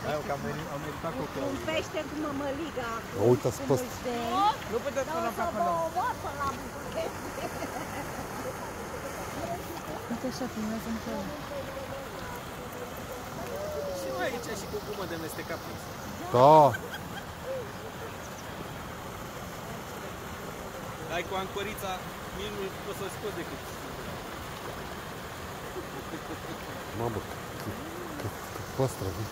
Hai, că am meritat cocou. Un pește cu mămăliga. Uitați pe ăsta. Nu puteți până pe acolo. Uite așa, filmează în fel. Și mai aici și cu gumă de mestecat. Da. Dai cu ancorița, nici nu poți să-l scoți decât. Mamă, cât păstră, nu?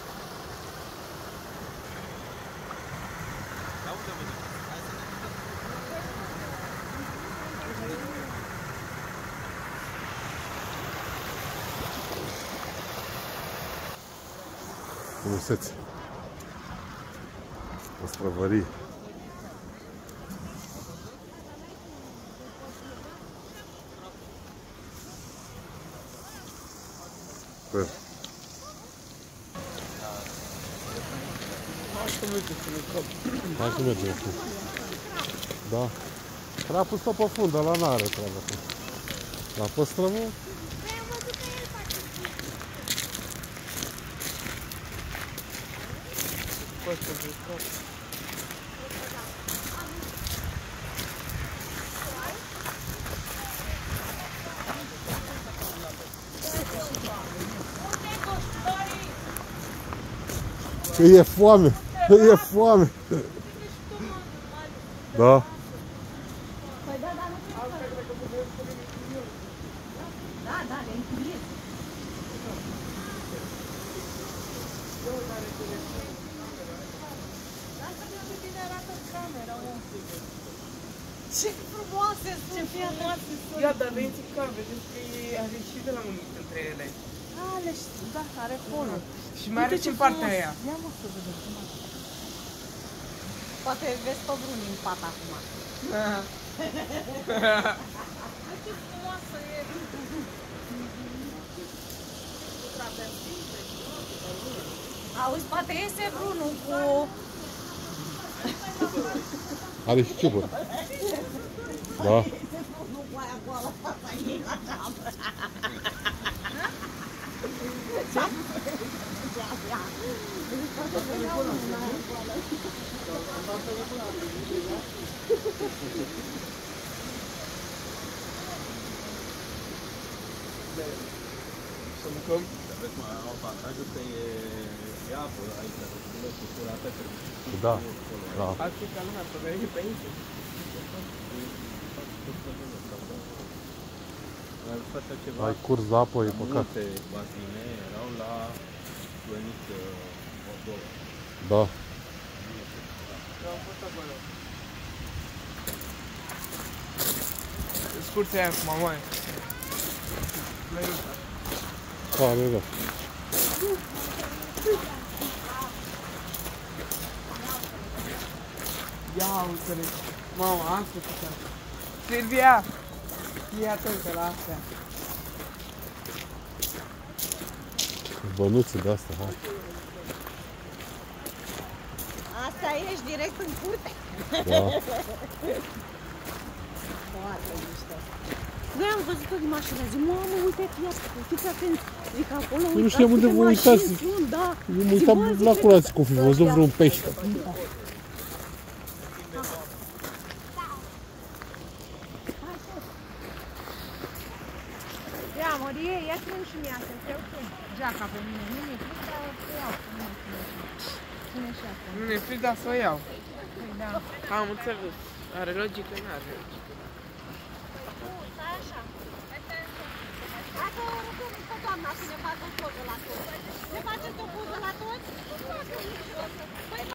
Frumusețe. Păstrăvărie. Sper. Hai că mergem acum. Da. Trebuie pus-o pe fundă, ăla n-are treabă. La păstrăvă? E foame, e foame. Da. Da, le închiriez. Ce frumoase sunt! Ce frumoase sunt! Ia, dar veniți în car, vedeți că are și de la unul între ele. Da, are fonul. Și mai are și în partea aia. Ia mă să vedem cum are. Poate vezi pe Bruni în pat acum. Ce frumoasă e! Auzi, poate iese Brunul cu... Are și ciuburi. Da. Să mâncăm? Vezi, mă, avantajul că e apă aici, cu curată. Da. Da. Altfel ca lumea să veni pe aici. Ai curs de apă, e păcat. Multe bazine erau la Plănic Moldova. Da. Eu am fost acolo. Excursia aia cu mamaia. Pare rău. Ia uite-le. Mama, am făcut asta. Silvia! Fii atentă la astea. Bănuțe de astea, hai. Asta ești direct în curte. Da. Foarte mișto. Noi am văzut-o din mașină, zic, mamă, uite, fiți atenți. Zic, acolo, Nu știam unde vă uitați. Da. Eu mă uitam la curați cum fi văzut vreun pește. Ia, Mărie, ia ține și mie asta, te-au tu. Geaca pe mine, nu mi-e fric, dar te iau. Ține și asta. Nu mi-e fric, dar să o iau. Da. Am înțeles. Are logică, nu are logică. Stai așa. Dacă rugăm pe doamna să ne facă o poză la toți. Ne faceți o poză la toți?